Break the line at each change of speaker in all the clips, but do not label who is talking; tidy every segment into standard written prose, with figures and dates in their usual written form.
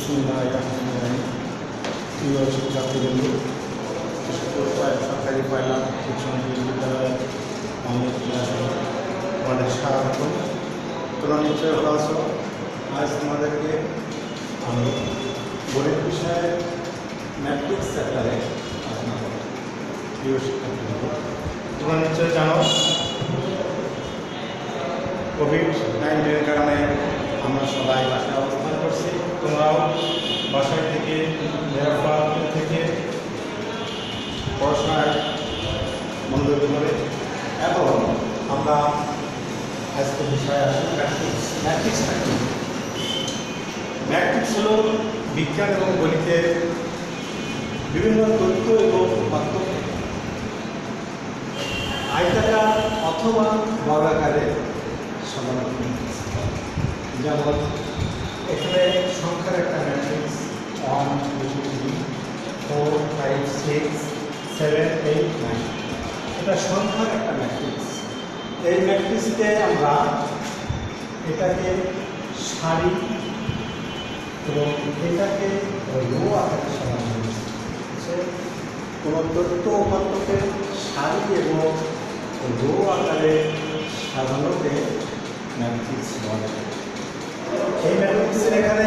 প্রিয় শিক্ষার্থীবৃন্দ, সরকারি কয়লা উচ্চ মাধ্যমিক বিদ্যালয়ের অনেক আমাদের স্বাগত। তোমরা নিশ্চয় ভালো আছো। আজ তোমাদেরকে আমি গণিত বিষয়ে ম্যাট্রিক্স চ্যাপ্টারে আলোচনা করব। প্রিয় শিক্ষার্থীবৃন্দ, তোমরা নিশ্চয় জানো কোভিড-19 কারণে আমরা সবাই বাসায় অবস্থান করছি। তোমরাও বাসায় থেকে নিরাপদ থেকে পড়াশোনায় মনোযোগ করে। এবং আমরা আজকের বিষয়ে আসি ম্যাট্রিক্স। ম্যাট্রিক্স হল বিজ্ঞান এবং গণিতের বিভিন্ন তথ্য এবং পার্থক্য আয়তাকার অথবা বর্গাকারে সাধারণ। যেমন এখানে সংখ্যার একটা ম্যাট্রিক্স 1 2 3 4 5 6 7 8 9, এটা সংখ্যার একটা ম্যাট্রিক্স। এই ম্যাট্রিক্সকে আমরা এটাকে সারি এবং এটাকে রো আকারে সাজানো হয়েছে। কোনো তথ্য উপাত্তকে সারি এবং রো আকারে সাজানোকে ম্যাট্রিক্স বলে। এই ম্যাট্রিক্সের এখানে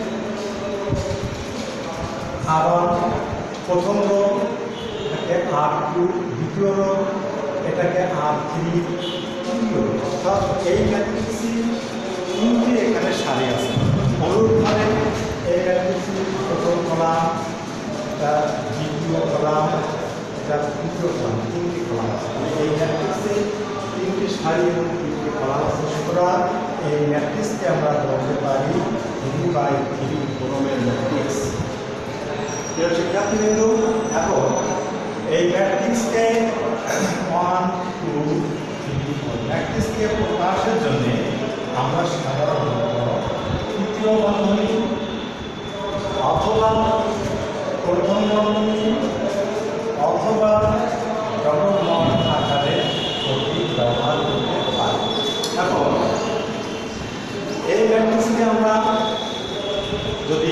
আবার প্রথম রো এটাকে R2, দ্বিতীয় রো এটাকে R3, তৃতীয় রো। অর্থাৎ এই ম্যাট্রিক্সে তিনটি এখানে সারি আছে। অনুরূপভাবে এই ম্যাট্রিক্সের প্রথম কলাম, এটা দ্বিতীয় কলাম, এটা তৃতীয় কলাম, তিনটি কলাম আছে। এই ম্যাট্রিক্সে তিনটি সারি এবং তিনটি কলাম আছে। সুতরাং এই ম্যাট্রিক্সকে আমরা বলতে পারি 3x3 ক্রমের ম্যাট্রিক্স। প্রিয় শিক্ষার্থীবৃন্দ, এখন এই ম্যাট্রিক্সকে 1 2 3 ম্যাট্রিক্সকে প্রকাশের জন্য আমরা সাধারণত তৃতীয় বন্ধনী অথবা প্রথম বন্ধনী অথবা ডবল বন্ধ আকারে প্রতীক ব্যবহার করতে পারি। এখন এই ম্যাট্রিক্সকে আমরা যদি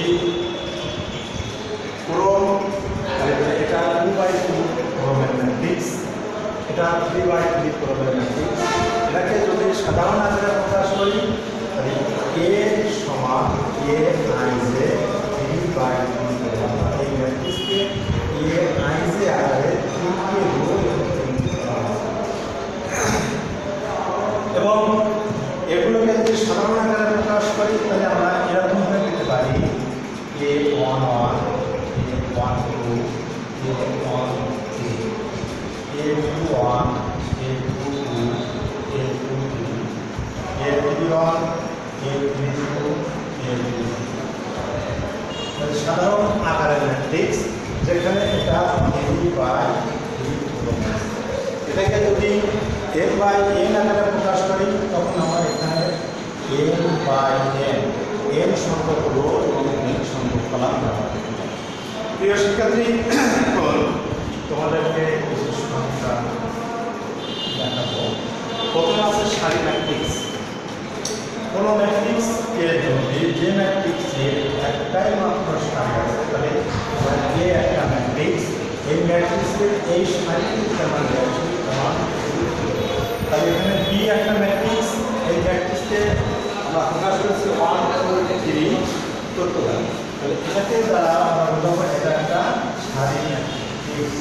ক্রম, এটা 2x2 ক্রমের ম্যাট্রিক্স, এটা 3x3 ক্রমের ম্যাট্রিক্স। এটাকে যদি সাধারণ আকারে প্রকাশ করি তাহলে A সমান AIJ 3x3 ক্রম। এই ম্যাট্রিক্সকে AIJ আকারে 3টি রো এবং 3টি কলাম এবং এগুলোকে যদি সাধারণ আকারে প্রকাশ করি তাহলে আমরা এরকমভাবে পেতে পারি A11 A12 A13 A21 A22 A23 A31 A32 A33। সাধারণ আকারের ম্যাট্রিক্স, যেখানে এটা 3x3 ক্রম। এটাকে যদি n/n আকারে প্রকাশ করি তখন আমরা এখানে n/n n সংখ্যক রো এবং n সংখ্যক কলাম ব্যবহার করি। প্রিয় শিক্ষার্থী, এখন তোমাদেরকে কিছু সংখ্যা দেখাবো। প্রথমে আছে সারি ম্যাট্রিক্স। কোনো ম্যাট্রিক্স এর যদি যে ম্যাট্রিক্সের একটাই মাত্র সারি আছে তাহলে যে একটা ম্যাট্রিক্স, এই ম্যাট্রিক্সের এই সারিটিকে আমরা তাহলে এখানে বি একটা ম্যাট্রিক্স। এই ম্যাট্রিক্সকে আমরা প্রকাশ করেছি 1 2 3 তথ্য দ্বারা। তাহলে এটাকে দ্বারা আমরা বলবো এটা একটা সারি ম্যাট্রিক্স।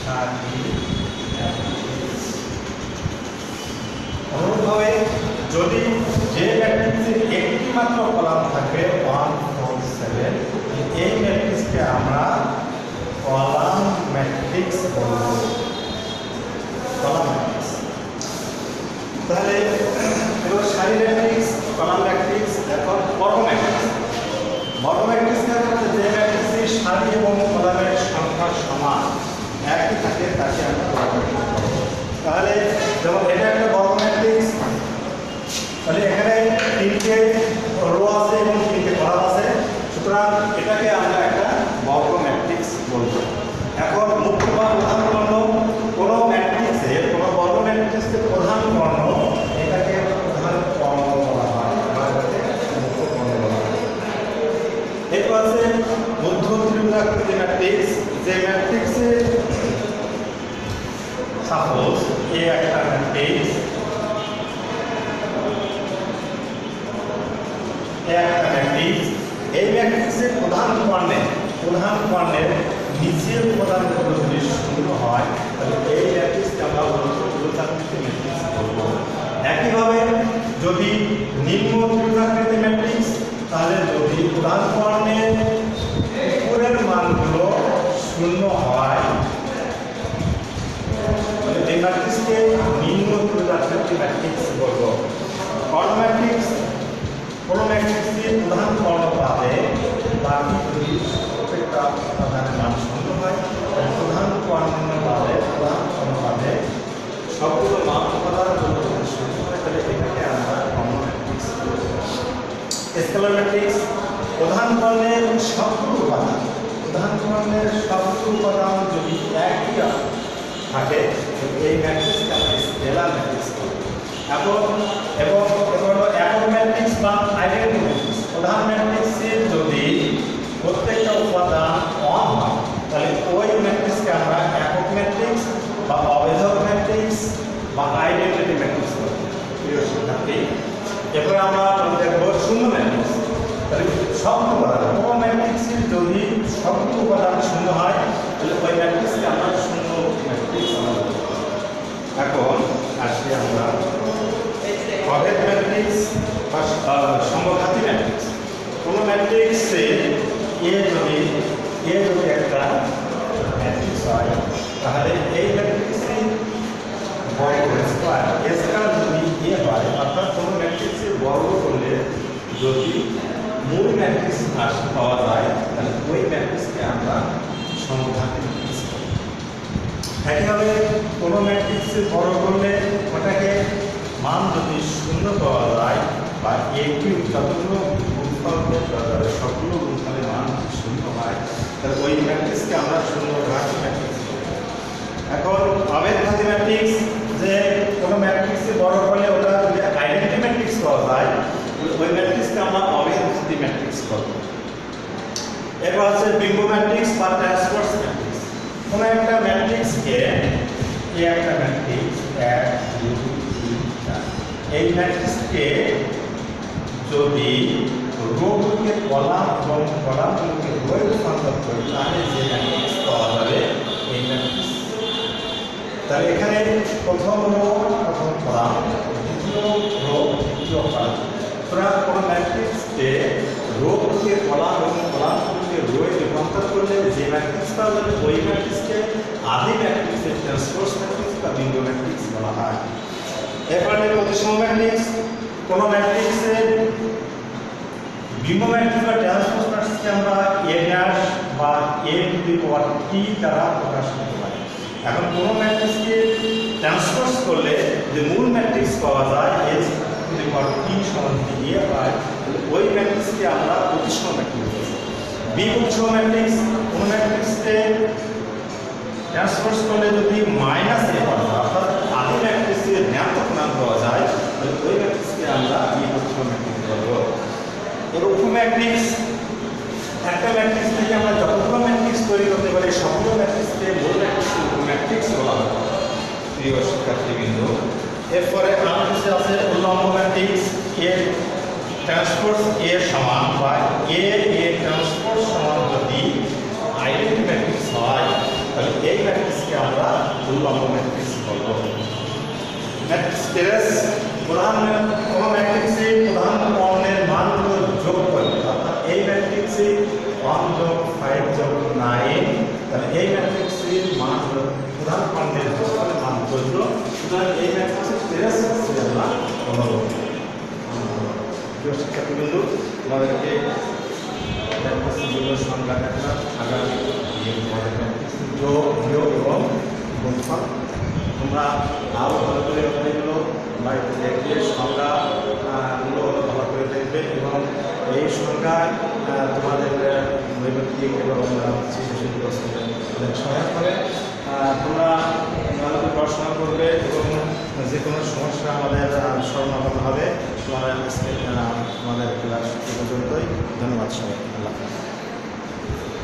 অনুরূপভাবে যদি যে ম্যাট্রিক্সের একটি মাত্র কলাম থাকবে 1 4 7, এই ম্যাট্রিক্সকে আমরা কলাম ম্যাট্রিক্স বলব। Column matrix. তাহলে এবার সারি ম্যাট্রিক্স, কলাম ম্যাট্রিক্স, এখন বর্গ ম্যাট্রিক্স। বর্গ ম্যাট্রিক্সের মধ্যে যে ম্যাট্রিক্সের সারি এবং কলামের সংখ্যা সমান একই থাকে তাকে আমরা বর্গ ম্যাট্রিক্স বলব। তাহলে যেমন এটা একটা বর্গ ম্যাট্রিক্স, তাহলে এখানে 3টে রো আছে এবং 3টে কলাম আছে। সুতরাং এটাকে আমরা একটা বর্গ ম্যাট্রিক্স বলব। এখন মুখ্য বা প্রধান বর্ণ, কোনো ম্যাট্রিক্সের কোনো বর্গ ম্যাট্রিক্সের প্রধান বর্ণ এটাকে প্রধান বর্ণ বলা হয়, মুখ্য বর্ণ বলা হয়। এরপর আছে ত্রিভুজাকৃতি ম্যাট্রিক্স, যে ম্যাট্রিক্সে সাপোজ এ একটা ম্যাট্রিক্স, এই ম্যাট্রিক্সের প্রধান কর্ণের নিচের উপাদানগুলো যদি শূন্য হয় তাহলে এই ম্যাট্রিক্সকে আমরা ত্রিভুজাকৃতি ম্যাট্রিক্স বলবো। একইভাবে যদি নিম্ন ত্রিভুজাকৃতি ম্যাট্রিক্স, তাহলে যদি প্রধান কর্ণের উপরের মানগুলো শূন্য হয় তাহলে এই ম্যাট্রিক্সকে নিম্ন ত্রিভুজাকৃতি ম্যাট্রিক্স বলবো। কর্ণ ম্যাট্রিক্স, কোনো ম্যাট্রিক্সের প্রধান কর্ণ পাবে বাকি যদি প্রত্যেকটা উপাদানের মান শূন্য হয় তাহলে প্রধান কর্ণ পাবে সবগুলো মান উপাদানগুলো যদি শূন্য হয় তাহলে এটাকে আমরা কর্ণ ম্যাট্রিক্স বলবো। স্কেলার ম্যাট্রিক্স, প্রধান কর্ণের সবগুলো উপাদান যদি একই থাকে এই ম্যাট্রিক্সকে আমরা স্কেলার ম্যাট্রিক্স বলবো। এবং একক ম্যাট্রিক্স বা আইডেন্টি ম্যাট্রিক্স, প্রধান ম্যাট্রিক্সের যদি প্রত্যেকটা উপাদান অন হয় তাহলে ওই ম্যাট্রিক্সকে আমরা একক ম্যাট্রিক্স বা অবেধক ম্যাট্রিক্স বা আইডেন্টি ম্যাট্রিক্স বলবো। প্রিয় শিক্ষার্থী, এরপরে আমরা দেখব শূন্য ম্যাট্রিক্স। তাহলে সবগুলো উপাদান, কোনো ম্যাট্রিক্সের যদি সবগুলো উপাদান শূন্য হয় তাহলে ওই ম্যাট্রিক্সকে আমরা শূন্য ম্যাট্রিক্স বলবো। এখন আসি আমরা অভেদ ম্যাট্রিক্স বা সমঘাতী ম্যাট্রিক্স। কোনো ম্যাট্রিক্সে এ যদি একটা ম্যাট্রিক্স হয় তাহলে এই ম্যাট্রিক্সে বর্গ স্কয়ার যদি এ হয়, অর্থাৎ কোনো ম্যাট্রিক্সের বর্গ করলে যদি মূল ম্যাট্রিক্স পাওয়া যায় তাহলে ওই ম্যাট্রিক্সকে আমরা সমঘাতী ম্যাট্রিক্স বলি। একইভাবে কোনো ম্যাট্রিক্সের বর্গ করলে ওটাকে মান যদি শূন্য পাওয়া যায় বা একটি যতগুলো গুণফল সবগুলো গুণফলের মান শূন্য হয় তাহলে ওই ম্যাট্রিক্সকে আমরা শূন্যঘাতী ম্যাট্রিক্স বলি। এখন অবেধঘাতী ম্যাট্রিক্স, যে কোনো ম্যাট্রিক্সে বড় করলে ওটা যদি আইডেন্টি ম্যাট্রিক্স পাওয়া যায় ওই ম্যাট্রিক্সকে আমরা অবেধঘাতী ম্যাট্রিক্স বলবো। এরপর আছে বিম্ব ম্যাট্রিক্স বা ট্রান্সভার্স ম্যাট্রিক্স। কোনো একটা ম্যাট্রিক্সকে একটা ম্যাট্রিক্স 1 2 3 4, এই ম্যাট্রিক্সকে যদি রোগুলোকে কলাম এবং কলামগুলোকে রোয়ে রূপান্তর করি তাহলে যে ম্যাট্রিক্স পাওয়া যাবে এই ম্যাট্রিক্স। তাহলে এখানে প্রথম রো প্রথম কলাম, দ্বিতীয় রো দ্বিতীয় কলাম। সুতরাং কোনো ম্যাট্রিক্সকে রোগুলোকে কলাম এবং কলামগুলোকে রোয়ে রূপান্তর করলে যে ম্যাট্রিক্স পাওয়া যাবে ওই ম্যাট্রিক্সকে আদি ম্যাট্রিক্সের ট্রান্সপোজ ম্যাট্রিক্স বা বিন্দু ম্যাট্রিক্স বলা হয়। এরপরে প্রতিসম ম্যাট্রিক্স, কোনো ম্যাট্রিক্সের বিম্ব ম্যাট্রিক্স বা ট্রান্সপোজ ম্যাট্রিক্সকে আমরা এ ড্যাশ বা এ টু দি পাওয়ার টি দ্বারা প্রকাশ করতে পারি। এখন কোনো ম্যাট্রিক্সকে ট্রান্সপোজ করলে যে মূল ম্যাট্রিক্স পাওয়া যায় এ টু দি পাওয়ার টি সমান যদি এ হয় ওই ম্যাট্রিক্সকে আমরা প্রতিসম ম্যাট্রিক্স বলি। বিপ্রতিসম ম্যাট্রিক্স, কোনো ম্যাট্রিক্সকে ট্রান্সপোজ করলে যদি মাইনাস এ পাওয়া যায় অর্থাৎ আদি ম্যাট্রিক্সের ঋণাত্মক মান পাওয়া যায় তাহলে ওই ম্যাট্রিক্সকে আমরা বিপ্রতিসম ম্যাট্রিক্স বলবো। এর উপম্যাট্রিক্স, একটা ম্যাট্রিক্স থেকে আমরা যতগুলো ম্যাট্রিক্স তৈরি করতে পারি সবগুলো ম্যাট্রিক্সকে মূল ম্যাট্রিক্সের উপম্যাট্রিক্স বলা হয়। প্রিয় শিক্ষার্থীবৃন্দ, এরপরে আমাদের আছে উল্লম্ব ম্যাট্রিক্স। এর ট্রান্সপোজ এ সমান বা এ ট্রান্সপোজ সমান যদি আইডেন্টি ম্যাট্রিক্স হয় তাহলে এই ম্যাট্রিক্সকে আমরা উল্লম্ব ম্যাট্রিক্স বলবো। ম্যাট্রিক্স টেরেস, কোনো ম্যাট্রিক্সে প্রধান কর্ণের মানগুলো যোগ করবে অর্থাৎ এই ম্যাট্রিক্সে 1 যোগ 5 যোগ 9 তাহলে এই ম্যাট্রিক্সের মান প্রধান কর্ণের যোগফলের মান বলল। সুতরাং এই ম্যাট্রিক্সের টেরেস আমরা বলবো। প্রিয় শিক্ষার্থীবৃন্দ, আমাদেরকে ম্যাট্রিক্সগুলোর সংজ্ঞা দেখলাম, আগামী যোগ বিয়োগ এবং গুণফল তোমরা আরও ভালো করে এগুলো বাড়িতে দেখবে, সংজ্ঞাগুলো ভালো করে দেখবে এবং এই সংজ্ঞায় তোমাদের নৈমিত্তিক এবং সৃজনশীল প্রশ্নে অনেক সহায়ক হবে। তোমরা ভালো করে পড়াশোনা করবে এবং যে কোনো সমস্যা আমাদের সমাধান হবে। তোমাদের ক্লাস পর্যন্তই। ধন্যবাদ সবাই। আল্লাহ।